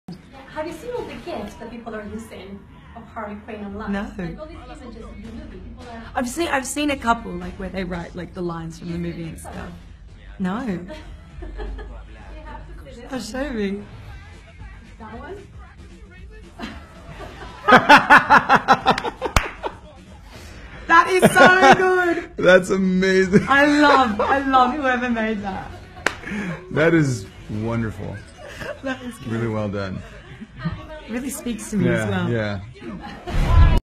Have you seen all the GIFs that people are using of Harley Quinn online? No. Like all these images of the movie. People are... I've seen a couple like where they write like the lines from the movie and stuff. No. You have to see this. Oh, show me. That one? That is so good. That's amazing. I love whoever made that. That is wonderful. That is good. Really well done. Really speaks to me as well. Yeah.